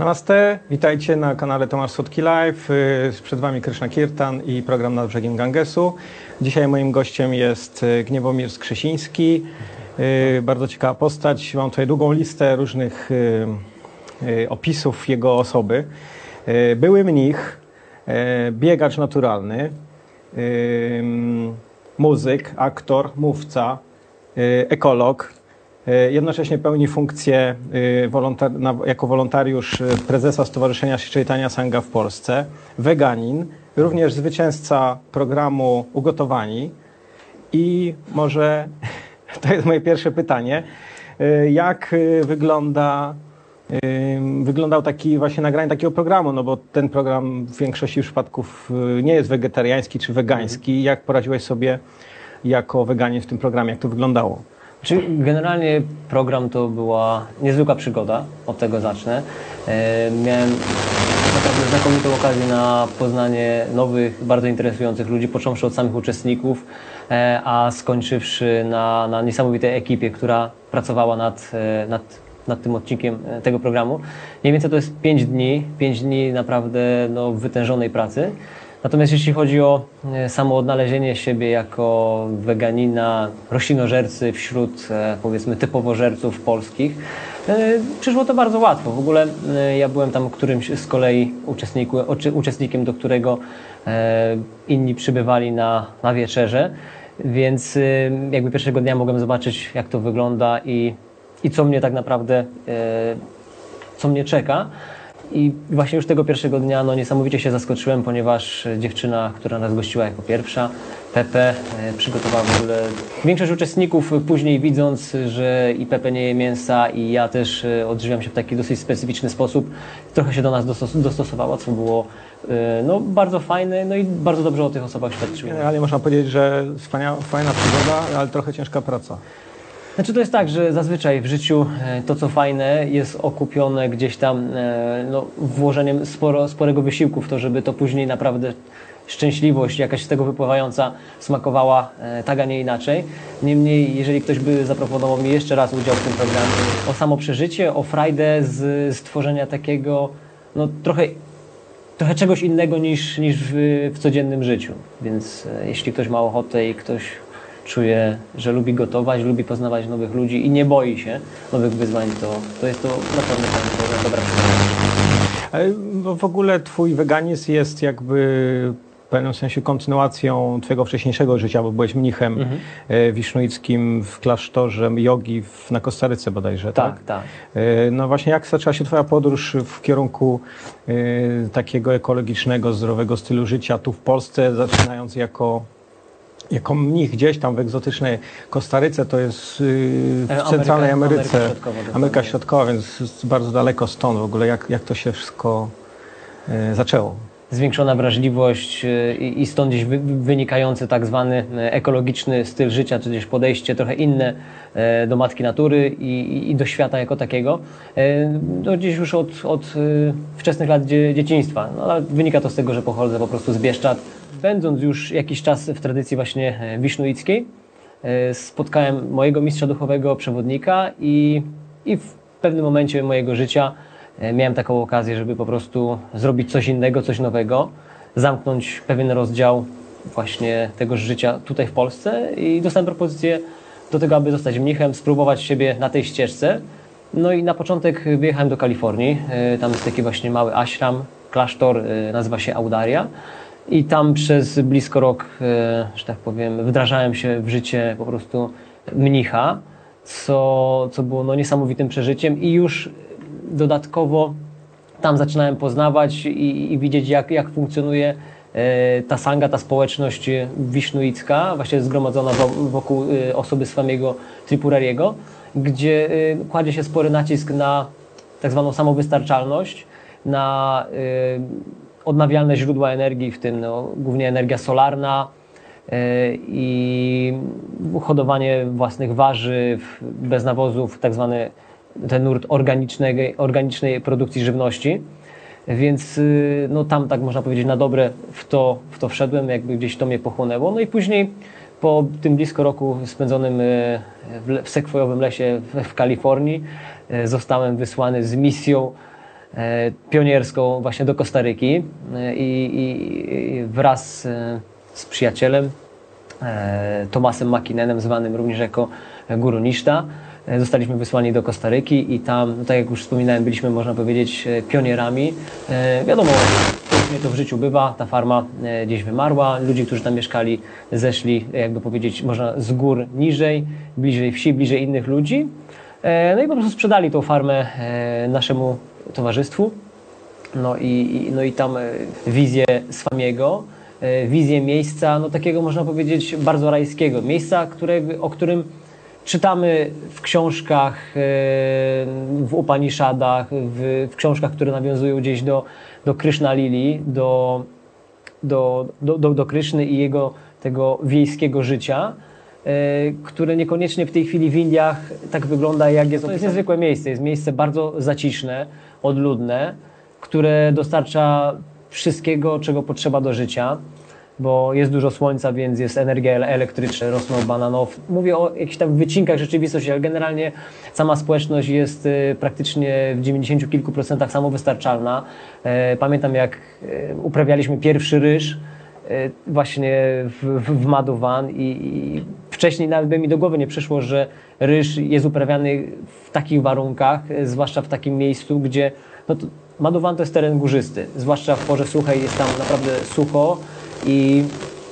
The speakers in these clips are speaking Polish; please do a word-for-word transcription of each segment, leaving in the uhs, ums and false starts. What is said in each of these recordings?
Namaste, witajcie na kanale Tomasz Słodki Live. Przed Wami Kryszna Kirtan i program Nad brzegiem Gangesu. Dzisiaj moim gościem jest Gniewomir Skrzesiński. Bardzo ciekawa postać. Mam tutaj długą listę różnych opisów jego osoby. Były mnich, biegacz naturalny, muzyk, aktor, mówca, ekolog. Jednocześnie pełni funkcję wolontar jako wolontariusz prezesa Stowarzyszenia Chaitanya Sangha w Polsce, weganin, również zwycięzca programu Ugotowani. I może to jest moje pierwsze pytanie, jak wygląda, wyglądał taki właśnie nagranie takiego programu, no bo ten program w większości przypadków nie jest wegetariański czy wegański. Jak poradziłeś sobie jako weganin w tym programie, jak to wyglądało? Czy generalnie program to była niezwykła przygoda, od tego zacznę. E, miałem naprawdę znakomitą okazję na poznanie nowych, bardzo interesujących ludzi, począwszy od samych uczestników, e, a skończywszy na, na niesamowitej ekipie, która pracowała nad, e, nad, nad tym odcinkiem tego programu. Mniej więcej to jest pięć dni, pięć dni naprawdę no, wytężonej pracy. Natomiast jeśli chodzi o samo odnalezienie siebie jako weganina, roślinożercy wśród powiedzmy typowożerców polskich, przyszło to bardzo łatwo. W ogóle ja byłem tam którymś z kolei uczestnikiem, do którego inni przybywali na, na wieczerze, więc jakby pierwszego dnia mogłem zobaczyć, jak to wygląda i, i co mnie tak naprawdę, co mnie czeka. I właśnie już tego pierwszego dnia no, niesamowicie się zaskoczyłem, ponieważ dziewczyna, która nas gościła jako pierwsza, Pepe, przygotowała w ogóle większość uczestników później widząc, że i Pepe nie je mięsa i ja też odżywiam się w taki dosyć specyficzny sposób, trochę się do nas dostosowała, co było no, bardzo fajne, no i bardzo dobrze o tych osobach świadczyło. Generalnie można powiedzieć, że wspaniała, fajna przygoda, ale trochę ciężka praca. Znaczy to jest tak, że zazwyczaj w życiu to, co fajne, jest okupione gdzieś tam no, włożeniem sporo, sporego wysiłku w to, żeby to później naprawdę szczęśliwość jakaś z tego wypływająca smakowała tak, a nie inaczej. Niemniej, jeżeli ktoś by zaproponował mi jeszcze raz udział w tym programie, o samo przeżycie, o frajdę z stworzenia takiego, no trochę, trochę czegoś innego niż, niż w, w codziennym życiu. Więc jeśli ktoś ma ochotę i ktoś czuje, że lubi gotować, lubi poznawać nowych ludzi i nie boi się nowych wyzwań, to, to jest to naprawdę fajna, dobra przygoda. Ale w ogóle twój weganizm jest jakby w pewnym sensie kontynuacją twojego wcześniejszego życia, bo byłeś mnichem mhm. wisznuickim w klasztorze jogi w, na Kostaryce bodajże, tak? Tak, tak. No właśnie, jak zaczęła się twoja podróż w kierunku y, takiego ekologicznego, zdrowego stylu życia tu w Polsce, zaczynając jako Jako mnich gdzieś tam w egzotycznej Kostaryce, to jest w Ameryka, centralnej Ameryce, Ameryka Środkowa, Ameryka Środkowa, więc jest bardzo daleko stąd w ogóle, jak, jak to się wszystko y, zaczęło. Zwiększona wrażliwość i, i stąd gdzieś wy, wynikający tak zwany ekologiczny styl życia, czy gdzieś podejście trochę inne do matki natury i, i do świata jako takiego. No, gdzieś już od, od wczesnych lat dzieciństwa. No, wynika to z tego, że pochodzę po prostu z Bieszczad. Będąc już jakiś czas w tradycji właśnie wisznuickiej, spotkałem mojego mistrza duchowego, przewodnika i, i w pewnym momencie mojego życia miałem taką okazję, żeby po prostu zrobić coś innego, coś nowego, zamknąć pewien rozdział właśnie tego życia tutaj w Polsce i dostałem propozycję do tego, aby zostać mnichem, spróbować siebie na tej ścieżce. No i na początek wyjechałem do Kalifornii, tam jest taki właśnie mały ashram, klasztor, nazywa się Audaria. I tam przez blisko rok, że tak powiem, wdrażałem się w życie po prostu mnicha, co, co było no, niesamowitym przeżyciem i już dodatkowo tam zaczynałem poznawać i, i widzieć, jak, jak funkcjonuje ta sangha, ta społeczność wisznuicka, właśnie zgromadzona wokół osoby Swamiego Tripurariego, gdzie kładzie się spory nacisk na tak zwaną samowystarczalność, na odnawialne źródła energii, w tym no, głównie energia solarna yy, i hodowanie własnych warzyw, bez nawozów, tak zwany ten nurt organicznej, organicznej produkcji żywności. Więc yy, no, tam, tak można powiedzieć, na dobre w to, w to wszedłem, jakby gdzieś to mnie pochłonęło. No i później po tym blisko roku spędzonym w, w sekwojowym lesie w, w Kalifornii yy, zostałem wysłany z misją pionierską właśnie do Kostaryki i, i wraz z przyjacielem Tomasem Makinenem, zwanym również jako Guru Niszta, zostaliśmy wysłani do Kostaryki i tam, no tak jak już wspominałem, byliśmy, można powiedzieć, pionierami. Wiadomo, różnie to w życiu bywa, ta farma gdzieś wymarła, ludzie, którzy tam mieszkali, zeszli, jakby powiedzieć, można z gór niżej, bliżej wsi, bliżej innych ludzi. No i po prostu sprzedali tą farmę naszemu towarzystwu. No i, no i tam wizję Swamiego, wizję miejsca, no takiego można powiedzieć bardzo rajskiego. Miejsca, które, o którym czytamy w książkach, w Upanishadach, w, w książkach, które nawiązują gdzieś do, do Krishna Lili, do, do, do, do, do Kryszny i jego tego wiejskiego życia, które niekoniecznie w tej chwili w Indiach tak wygląda, jak jest. To jest niezwykłe miejsce, jest miejsce bardzo zaciszne, odludne, które dostarcza wszystkiego, czego potrzeba do życia, bo jest dużo słońca, więc jest energia elektryczna, rosną bananów. Mówię o jakichś tam wycinkach rzeczywistości, ale generalnie sama społeczność jest praktycznie w dziewięćdziesięciu kilku procentach samowystarczalna. Pamiętam, jak uprawialiśmy pierwszy ryż właśnie w, w Madhuvan i, i wcześniej nawet by mi do głowy nie przyszło, że ryż jest uprawiany w takich warunkach, zwłaszcza w takim miejscu, gdzie no to Madhuvan to jest teren górzysty, zwłaszcza w porze suchej jest tam naprawdę sucho i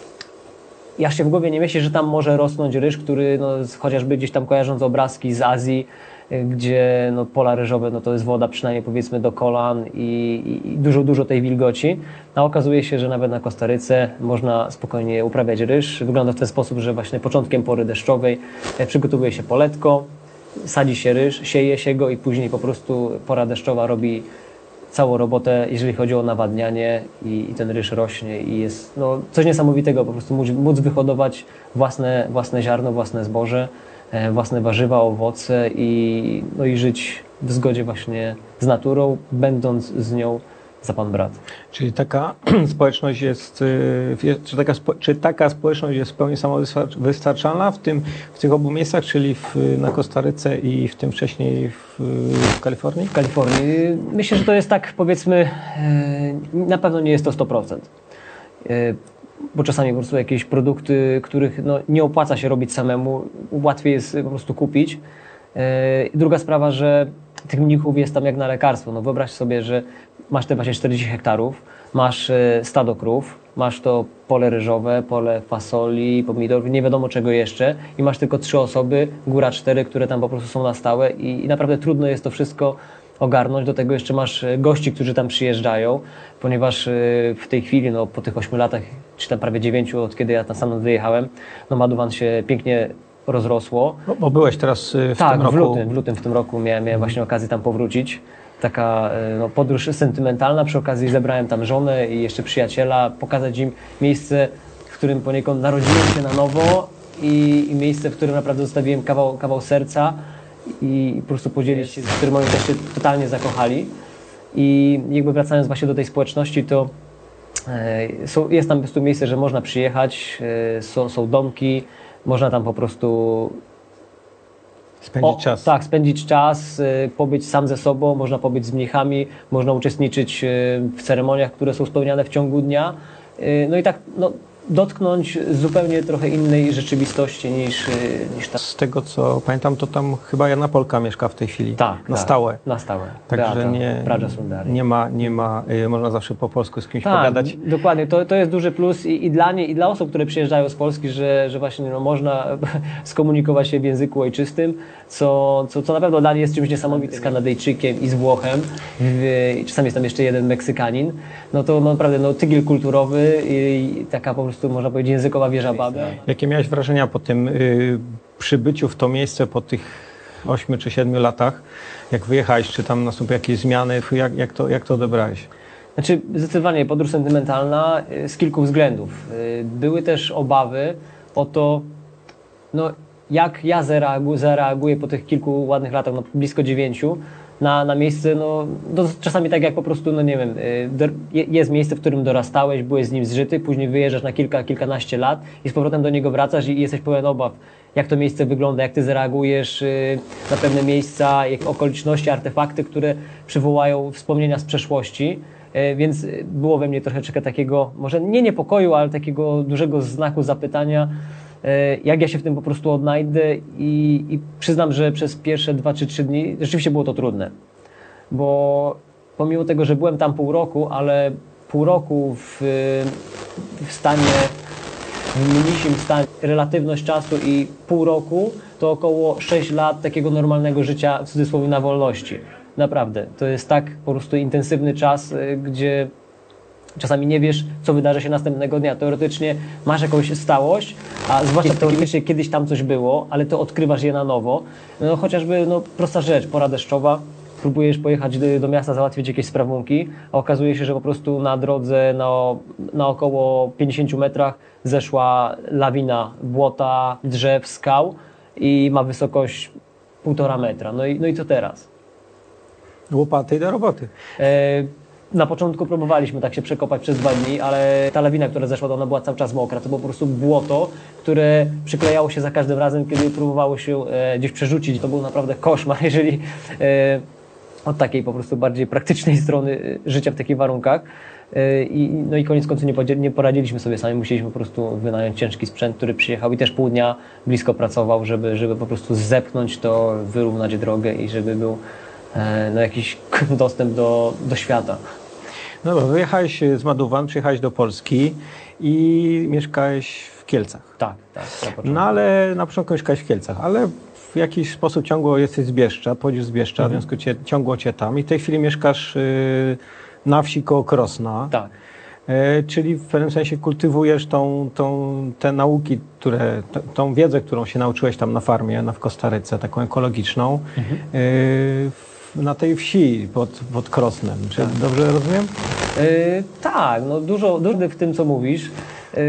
ja się w głowie nie myślę, że tam może rosnąć ryż, który no, chociażby gdzieś tam kojarząc obrazki z Azji, gdzie no, pola ryżowe no, to jest woda przynajmniej powiedzmy do kolan i, i dużo, dużo tej wilgoci. A okazuje się, że nawet na Kostaryce można spokojnie uprawiać ryż. Wygląda w ten sposób, że właśnie początkiem pory deszczowej przygotowuje się poletko, sadzi się ryż, sieje się go i później po prostu pora deszczowa robi całą robotę, jeżeli chodzi o nawadnianie i, i ten ryż rośnie i jest no, coś niesamowitego, po prostu móc, móc wyhodować własne, własne ziarno, własne zboże, e, własne warzywa, owoce i, no, i żyć w zgodzie właśnie z naturą, będąc z nią za Pan brat. Czyli taka społeczność jest, czy taka, czy taka społeczność jest w pełni samowystarczalna w, tym, w tych obu miejscach, czyli w, na Kostaryce i w tym wcześniej w, w Kalifornii? W Kalifornii. Myślę, że to jest tak, powiedzmy, na pewno nie jest to sto procent. Bo czasami po prostu jakieś produkty, których no, nie opłaca się robić samemu, łatwiej jest po prostu kupić. Druga sprawa, że tych mnichów jest tam jak na lekarstwo. No wyobraź sobie, że masz te właśnie czterdzieści hektarów, masz stado krów, masz to pole ryżowe, pole fasoli, pomidorów, nie wiadomo czego jeszcze i masz tylko trzy osoby, góra cztery, które tam po prostu są na stałe i, i naprawdę trudno jest to wszystko ogarnąć. Do tego jeszcze masz gości, którzy tam przyjeżdżają, ponieważ w tej chwili, no po tych ośmiu latach, czy tam prawie dziewięciu, od kiedy ja tam sam wyjechałem, no Madhuvan się pięknie rozrosło. Bo, bo byłeś teraz w tak, tym roku. w lutym, w lutym w tym roku miałem, miałem właśnie okazję tam powrócić. Taka no, podróż sentymentalna, przy okazji zebrałem tam żonę i jeszcze przyjaciela, pokazać im miejsce, w którym poniekąd narodziłem się na nowo i, i miejsce, w którym naprawdę zostawiłem kawał, kawał serca i, i po prostu podzielić się, z którym oni też się totalnie zakochali. I jakby wracając właśnie do tej społeczności, to e, są, jest tam po prostu miejsce, że można przyjechać, e, są, są domki, można tam po prostu spędzić o, czas. Tak, spędzić czas, y, pobyć sam ze sobą, można pobyć z mnichami, można uczestniczyć y, w ceremoniach, które są spełniane w ciągu dnia. Y, no i tak no, dotknąć zupełnie trochę innej rzeczywistości niż, y, niż ta. Z tego co pamiętam, to tam chyba Jana Polka mieszka w tej chwili. Tak, na tak, stałe. Na stałe. Także Beata, nie, Praja Sundari. nie ma, nie ma y, można zawsze po polsku z kimś Tak, pogadać. dokładnie. To, to jest duży plus i, i dla mnie, i dla osób, które przyjeżdżają z Polski, że, że właśnie no, można skomunikować się w języku ojczystym, co, co, co na pewno dla mnie jest czymś niesamowitym. Z Kanadyjczykiem i z Włochem, w, i czasami jest tam jeszcze jeden Meksykanin. No to no, naprawdę no, tygiel kulturowy i, i taka po prostu, można powiedzieć, językowa wieża Babel. Jakie miałeś wrażenia po tym y, przybyciu w to miejsce po tych ośmiu czy siedmiu latach? Jak wyjechałeś, czy tam nastąpiły jakieś zmiany? Jak, jak, to, jak to odebrałeś? Znaczy, zdecydowanie podróż sentymentalna z kilku względów. Były też obawy o to, no, jak ja zareaguję po tych kilku ładnych latach, no, blisko dziewięciu, na, na miejsce, no, no czasami tak jak po prostu, no nie wiem, jest miejsce, w którym dorastałeś, byłeś z nim zżyty, później wyjeżdżasz na kilka, kilkanaście lat i z powrotem do niego wracasz i jesteś pełen obaw, jak to miejsce wygląda, jak ty zareagujesz na pewne miejsca, jak okoliczności, artefakty, które przywołają wspomnienia z przeszłości. Więc było we mnie troszeczkę takiego, może nie niepokoju, ale takiego dużego znaku zapytania, jak ja się w tym po prostu odnajdę i, i przyznam, że przez pierwsze dwa czy trzy dni rzeczywiście było to trudne, bo pomimo tego, że byłem tam pół roku, ale pół roku w, w stanie, w mniejszym stanie, relatywność czasu i pół roku to około sześć lat takiego normalnego życia, w cudzysłowie, na wolności. Naprawdę, to jest tak po prostu intensywny czas, gdzie czasami nie wiesz, co wydarzy się następnego dnia. Teoretycznie masz jakąś stałość, a zwłaszcza teoretycznie kiedyś tam coś było, ale to odkrywasz je na nowo. No, chociażby no, prosta rzecz, pora deszczowa, próbujesz pojechać do, do miasta, załatwić jakieś sprawunki, a okazuje się, że po prostu na drodze na, na około pięćdziesięciu metrach zeszła lawina błota, drzew, skał i ma wysokość półtora metra. No i, no i co teraz? Łopaty do roboty. E, Na początku próbowaliśmy tak się przekopać przez dwa dni, ale ta lawina, która zeszła, to ona była cały czas mokra. To było po prostu błoto, które przyklejało się za każdym razem, kiedy próbowało się e, gdzieś przerzucić. To był naprawdę koszmar, jeżeli e, od takiej po prostu bardziej praktycznej strony e, życia w takich warunkach. E, i, no i koniec końców nie, nie poradziliśmy sobie sami, musieliśmy po prostu wynająć ciężki sprzęt, który przyjechał i też pół dnia blisko pracował, żeby, żeby po prostu zepchnąć to, wyrównać drogę i żeby był e, no, jakiś dostęp do, do świata. No bo wyjechałeś z Madowan, przyjechałeś do Polski i mieszkałeś w Kielcach. Tak, tak. No ale na początku mieszkałeś w Kielcach, ale w jakiś sposób ciągło jesteś z Bieszcza, pochodzisz z Bieszcza, mhm. w związku cię, ciągło cię tam i w tej chwili mieszkasz y, na wsi koło Krosna. Tak. Y, czyli w pewnym sensie kultywujesz tą, tą, te nauki, które, t, tą wiedzę, którą się nauczyłeś tam na farmie, na w Kostaryce, taką ekologiczną, mhm. y, na tej wsi pod, pod Krosnem. Czy tak. Dobrze rozumiem? Yy, tak, no dużo, dużo w tym, co mówisz. Yy,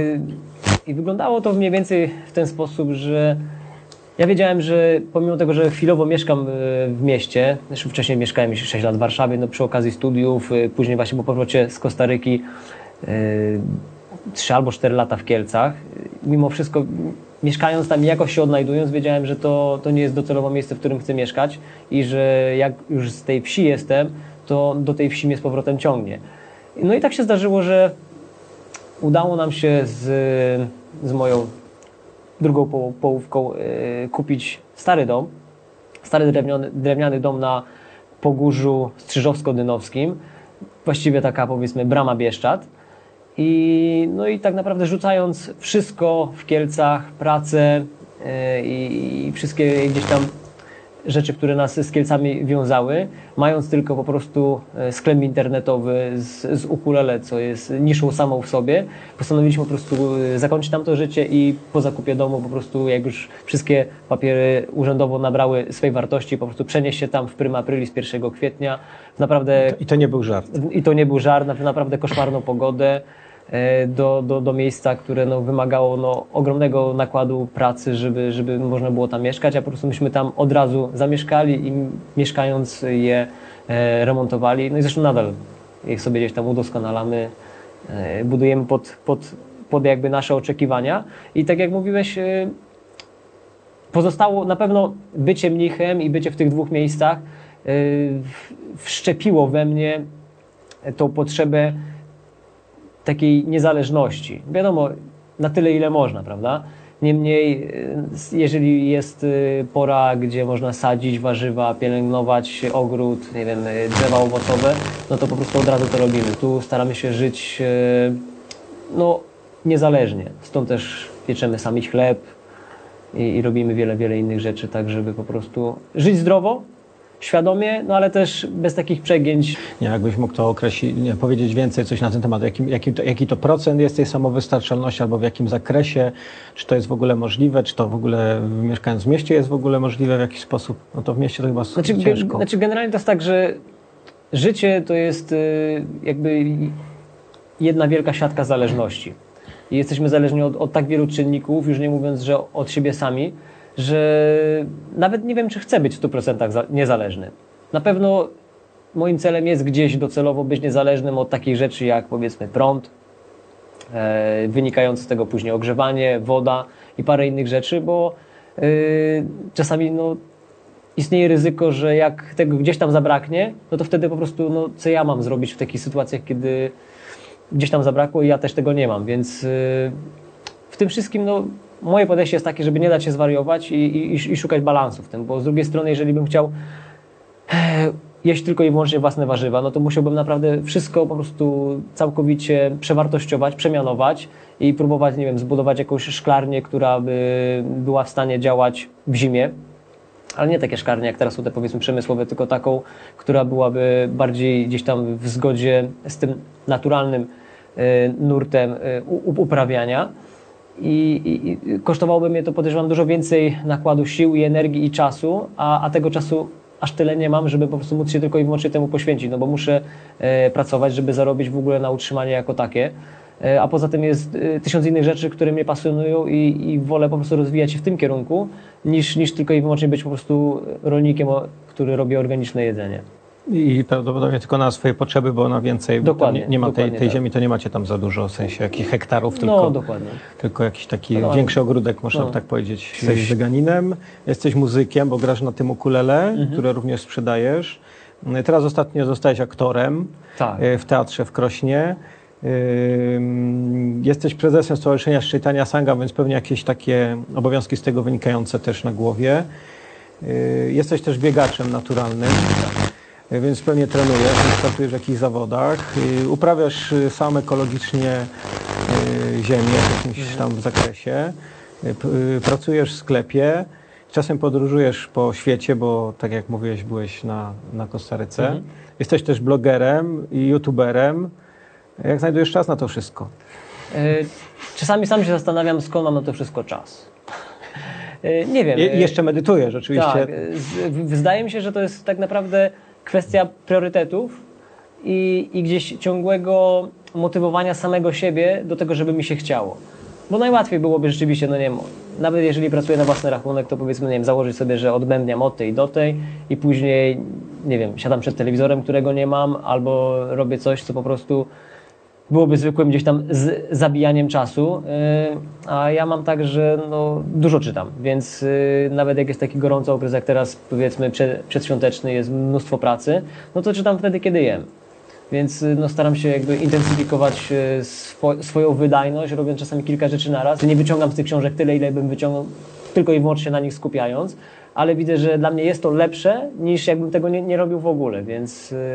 I wyglądało to mniej więcej w ten sposób, że ja wiedziałem, że pomimo tego, że chwilowo mieszkam w mieście, zresztą wcześniej mieszkałem sześć lat w Warszawie, no przy okazji studiów, później właśnie po powrocie z Kostaryki trzy albo cztery lata w Kielcach. Mimo wszystko, mieszkając tam i jakoś się odnajdując, wiedziałem, że to, to nie jest docelowo miejsce, w którym chcę mieszkać i że jak już z tej wsi jestem, to do tej wsi mnie z powrotem ciągnie. No i tak się zdarzyło, że udało nam się z, z moją drugą poł połówką yy, kupić stary dom, stary drewniany, drewniany dom na Pogórzu Strzyżowsko-Dynowskim, właściwie taka, powiedzmy, brama Bieszczad. I, no i tak naprawdę rzucając wszystko w Kielcach, pracę yy, i wszystkie gdzieś tam rzeczy, które nas z Kielcami wiązały, mając tylko po prostu sklep internetowy z, z ukulele, co jest niszą samą w sobie, postanowiliśmy po prostu zakończyć tam to życie i po zakupie domu po prostu, jak już wszystkie papiery urzędowo nabrały swej wartości, po prostu przenieść się tam w prima aprilis, pierwszego kwietnia. Naprawdę, I to nie był żart. I to nie był żart, na naprawdę koszmarną pogodę. Do, do, do miejsca, które no, wymagało no, ogromnego nakładu pracy, żeby, żeby można było tam mieszkać, a po prostu myśmy tam od razu zamieszkali i mieszkając je e, remontowali. No i zresztą nadal ich sobie gdzieś tam udoskonalamy, e, budujemy pod, pod, pod jakby nasze oczekiwania. I tak jak mówiłeś, e, pozostało na pewno bycie mnichem i bycie w tych dwóch miejscach e, wszczepiło we mnie tą potrzebę takiej niezależności. Wiadomo, na tyle, ile można, prawda? Niemniej, jeżeli jest pora, gdzie można sadzić warzywa, pielęgnować ogród, nie wiem, drzewa owocowe, no to po prostu od razu to robimy. Tu staramy się żyć no, niezależnie. Stąd też pieczemy sami chleb i, i robimy wiele, wiele innych rzeczy, tak żeby po prostu żyć zdrowo, świadomie, no ale też bez takich przegięć. Nie, jakbyś mógł to określić, nie, powiedzieć więcej coś na ten temat, jaki, jaki, to, jaki to procent jest tej samowystarczalności, albo w jakim zakresie, czy to jest w ogóle możliwe, czy to w ogóle mieszkając w mieście jest w ogóle możliwe w jakiś sposób, no to w mieście to chyba znaczy, ciężko. Znaczy generalnie to jest tak, że życie to jest jakby jedna wielka siatka zależności i jesteśmy zależni od, od tak wielu czynników, już nie mówiąc, że od siebie sami, że nawet nie wiem, czy chcę być w stu procentach niezależny. na pewno moim celem jest gdzieś docelowo być niezależnym od takich rzeczy jak powiedzmy prąd, e, wynikające z tego później ogrzewanie, woda i parę innych rzeczy, bo e, czasami no, istnieje ryzyko, że jak tego gdzieś tam zabraknie, no to wtedy po prostu no, co ja mam zrobić w takich sytuacjach, kiedy gdzieś tam zabrakło i ja też tego nie mam, więc e, w tym wszystkim no, moje podejście jest takie, żeby nie dać się zwariować i, i, i szukać balansu w tym, bo z drugiej strony, jeżeli bym chciał e, jeść tylko i wyłącznie własne warzywa, no to musiałbym naprawdę wszystko po prostu całkowicie przewartościować, przemianować i próbować, nie wiem, zbudować jakąś szklarnię, która by była w stanie działać w zimie, ale nie takie szklarnie jak teraz są te powiedzmy przemysłowe, tylko taką, która byłaby bardziej gdzieś tam w zgodzie z tym naturalnym y, nurtem y, uprawiania. I, i, i kosztowałoby mnie to, podejrzewam, dużo więcej nakładu sił i energii i czasu, a, a tego czasu aż tyle nie mam, żeby po prostu móc się tylko i wyłącznie temu poświęcić, no bo muszę e, pracować, żeby zarobić w ogóle na utrzymanie jako takie, e, a poza tym jest e, tysiąc innych rzeczy, które mnie pasjonują i, i wolę po prostu rozwijać się w tym kierunku, niż, niż tylko i wyłącznie być po prostu rolnikiem, o, który robi organiczne jedzenie. I prawdopodobnie tylko na swoje potrzeby, bo na więcej Dokładnie, nie, nie ma tej, tej tak. ziemi, to nie macie tam za dużo, w sensie jakich hektarów, tylko, No, dokładnie. tylko jakiś taki No, większy ogródek, można no. tak powiedzieć. Jesteś weganinem, jesteś muzykiem, bo grasz na tym ukulele, Mhm. które również sprzedajesz. Teraz ostatnio zostałeś aktorem Tak. w teatrze w Krośnie. Jesteś prezesem Stowarzyszenia Szczytania Sanga, więc pewnie jakieś takie obowiązki z tego wynikające też na głowie. Jesteś też biegaczem naturalnym. Więc pewnie trenujesz, startujesz w jakichś zawodach, uprawiasz sam ekologicznie ziemię w jakimś tam zakresie, pracujesz w sklepie, czasem podróżujesz po świecie, bo tak jak mówiłeś, byłeś na, na Kostaryce. Mhm. Jesteś też blogerem i youtuberem. Jak znajdujesz czas na to wszystko? Czasami sam się zastanawiam, skąd mam na to wszystko czas. Nie wiem. I jeszcze medytujesz oczywiście. Tak, wydaje mi się, że to jest tak naprawdę kwestia priorytetów i, i gdzieś ciągłego motywowania samego siebie do tego, żeby mi się chciało. Bo najłatwiej byłoby rzeczywiście, no nie wiem, nawet jeżeli pracuję na własny rachunek, to powiedzmy, nie wiem, założyć sobie, że odbębniam od tej do tej i później, nie wiem, siadam przed telewizorem, którego nie mam, albo robię coś, co po prostu byłoby zwykłym gdzieś tam z zabijaniem czasu, yy, a ja mam tak, że no, dużo czytam, więc yy, nawet jak jest taki gorący okres, jak teraz powiedzmy przed, przedświąteczny, jest mnóstwo pracy, no to czytam wtedy, kiedy jem. Więc yy, no, staram się jakby intensyfikować yy, swo swoją wydajność, robiąc czasami kilka rzeczy naraz. Nie wyciągam z tych książek tyle, ile bym wyciągnął, tylko i wyłącznie się na nich skupiając, ale widzę, że dla mnie jest to lepsze, niż jakbym tego nie, nie robił w ogóle, więc yy,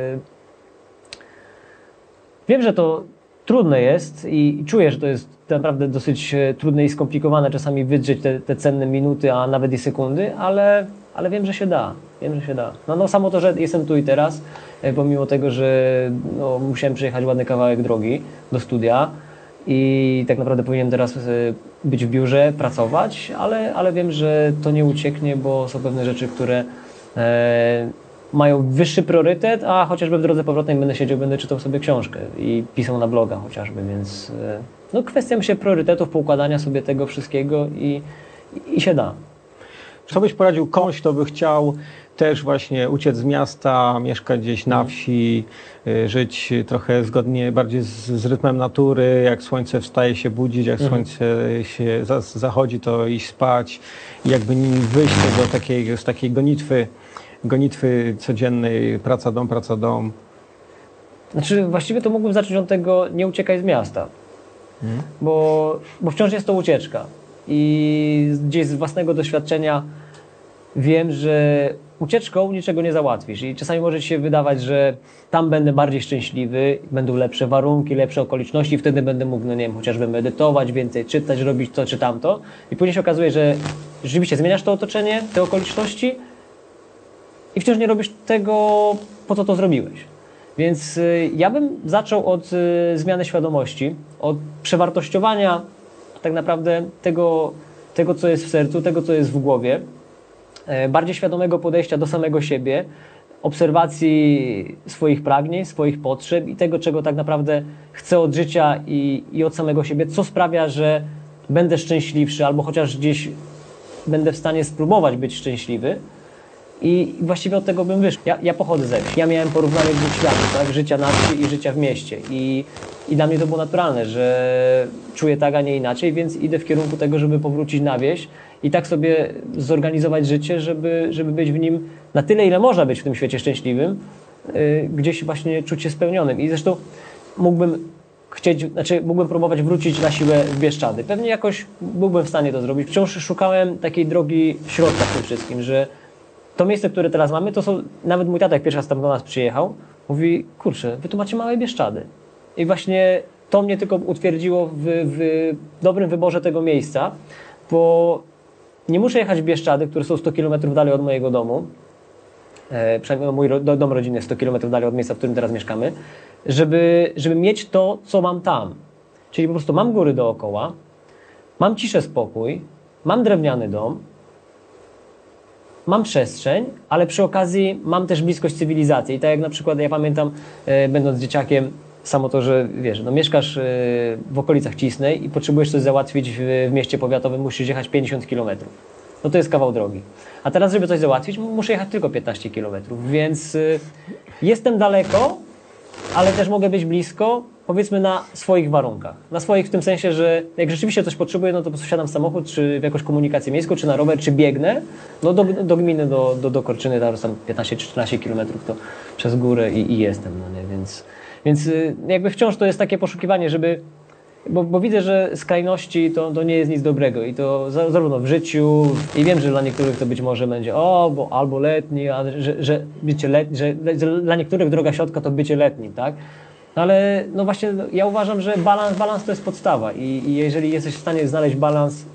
wiem, że to trudne jest i czuję, że to jest naprawdę dosyć trudne i skomplikowane czasami wydrzeć te, te cenne minuty, a nawet i sekundy, ale, ale wiem, że się da. Wiem, że się da. No, no samo to, że jestem tu i teraz, pomimo tego, że no, musiałem przejechać ładny kawałek drogi do studia i tak naprawdę powinienem teraz być w biurze, pracować, ale, ale wiem, że to nie ucieknie, bo są pewne rzeczy, które e, mają wyższy priorytet, a chociażby w drodze powrotnej będę siedział, będę czytał sobie książkę i pisał na bloga chociażby, więc no kwestia myślę priorytetów, poukładania sobie tego wszystkiego i, i, i się da. Co byś poradził komuś, kto by chciał też właśnie uciec z miasta, mieszkać gdzieś na wsi, żyć trochę zgodnie, bardziej z, z rytmem natury, jak słońce wstaje się budzić, jak mhm. słońce się za, zachodzi, to iść spać i jakby wyjść do takiej, z takiej gonitwy gonitwy codziennej, praca, dom, praca, dom. Znaczy właściwie to mógłbym zacząć od tego, nie uciekaj z miasta, hmm. bo, bo wciąż jest to ucieczka i gdzieś z własnego doświadczenia wiem, że ucieczką niczego nie załatwisz i czasami może ci się wydawać, że tam będę bardziej szczęśliwy, będą lepsze warunki, lepsze okoliczności, wtedy będę mógł, no nie wiem, chociażby medytować, więcej czytać, robić to czy tamto i później się okazuje, że rzeczywiście zmieniasz to otoczenie, te okoliczności i wciąż nie robisz tego, po co to zrobiłeś. Więc y, ja bym zaczął od y, zmiany świadomości, od przewartościowania tak naprawdę tego, tego, co jest w sercu, tego, co jest w głowie, y, bardziej świadomego podejścia do samego siebie, obserwacji swoich pragnień, swoich potrzeb i tego, czego tak naprawdę chcę od życia i, i od samego siebie, co sprawia, że będę szczęśliwszy albo chociaż gdzieś będę w stanie spróbować być szczęśliwy. I właściwie od tego bym wyszedł. Ja, ja pochodzę ze wsi. Ja miałem porównanie dwóch światów, tak? Życia na wsi i życia w mieście. I, I dla mnie to było naturalne, że czuję tak, a nie inaczej, więc idę w kierunku tego, żeby powrócić na wieś i tak sobie zorganizować życie, żeby, żeby być w nim na tyle, ile można być w tym świecie szczęśliwym, yy, gdzieś właśnie czuć się spełnionym. I zresztą mógłbym chcieć, znaczy mógłbym próbować wrócić na siłę w Bieszczady. Pewnie jakoś byłbym w stanie to zrobić. Wciąż szukałem takiej drogi środka w tym wszystkim, że to miejsce, które teraz mamy, to są, nawet mój tata jak pierwszy raz tam do nas przyjechał, mówi, kurczę, wy tu macie małe Bieszczady. I właśnie to mnie tylko utwierdziło w, w dobrym wyborze tego miejsca, bo nie muszę jechać w Bieszczady, które są sto kilometrów dalej od mojego domu, e, przynajmniej mój ro, dom rodzinny jest sto kilometrów dalej od miejsca, w którym teraz mieszkamy, żeby, żeby mieć to, co mam tam. Czyli po prostu mam góry dookoła, mam ciszę, spokój, mam drewniany dom, mam przestrzeń, ale przy okazji mam też bliskość cywilizacji. I tak jak na przykład ja pamiętam, e, będąc dzieciakiem, samo to, że wiesz, no mieszkasz e, w okolicach Cisnej i potrzebujesz coś załatwić w, w mieście powiatowym, musisz jechać pięćdziesiąt kilometrów. No to jest kawał drogi. A teraz, żeby coś załatwić, muszę jechać tylko piętnaście kilometrów, więc e, jestem daleko, ale też mogę być blisko, powiedzmy na swoich warunkach. Na swoich w tym sensie, że jak rzeczywiście coś potrzebuję, no to po prostu wsiadam w samochód, czy w jakąś komunikację miejską, czy na rower, czy biegnę, no do, do gminy, do, do, do Korczyny, tam piętnaście czy czternaście kilometrów to przez górę i, i jestem, no nie, więc, więc jakby wciąż to jest takie poszukiwanie, żeby, bo, bo widzę, że skrajności to, to nie jest nic dobrego i to zarówno w życiu i wiem, że dla niektórych to być może będzie o, bo albo letni, a że, że bycie letni, że, że dla niektórych droga środka to bycie letnim, tak? Ale no właśnie ja uważam, że balans, balans to jest podstawa i, i jeżeli jesteś w stanie znaleźć balans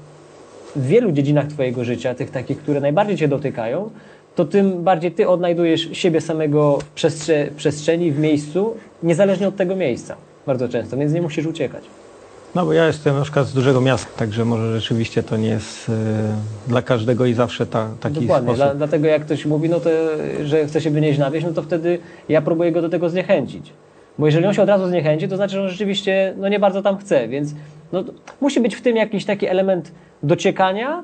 w wielu dziedzinach twojego życia, tych takich, które najbardziej cię dotykają, to tym bardziej ty odnajdujesz siebie samego w przestrze przestrzeni, w miejscu, niezależnie od tego miejsca bardzo często, więc nie musisz uciekać. No bo ja jestem na przykład z dużego miasta, także może rzeczywiście to nie jest y, dla każdego i zawsze ta, taki Dokładnie, sposób. Dla, dlatego jak ktoś mówi, no to, że chce się wynieść na wieś, no to wtedy ja próbuję go do tego zniechęcić. Bo jeżeli on się od razu zniechęci, to znaczy, że on rzeczywiście no nie bardzo tam chce, więc no, musi być w tym jakiś taki element dociekania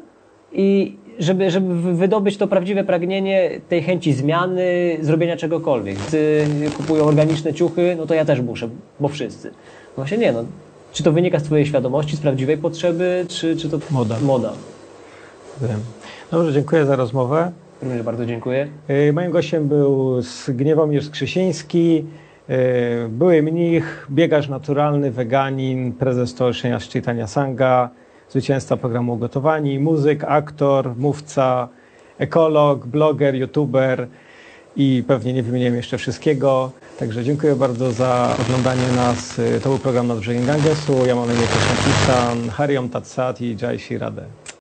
i żeby, żeby wydobyć to prawdziwe pragnienie tej chęci zmiany, zrobienia czegokolwiek. Wszyscy kupują organiczne ciuchy, no to ja też muszę, bo wszyscy. No właśnie nie, no. Czy to wynika z twojej świadomości, z prawdziwej potrzeby, czy, czy to Moda. moda? Wiem. Dobrze, dziękuję za rozmowę. Również bardzo dziękuję. Y, Moim gościem był Gniewomir Skrzysiński, y, były mnich, biegacz naturalny, weganin, prezes Stowarzyszenia Szczytania Sanga, zwycięzca programu Gotowani, muzyk, aktor, mówca, ekolog, bloger, youtuber i pewnie nie wymieniłem jeszcze wszystkiego. Także dziękuję bardzo za oglądanie nas. To był program Nad brzegiem Gangesu. Ja mam na imię Krzysztof Kisan, Hariom Tatsat i Jai Shri Radhe.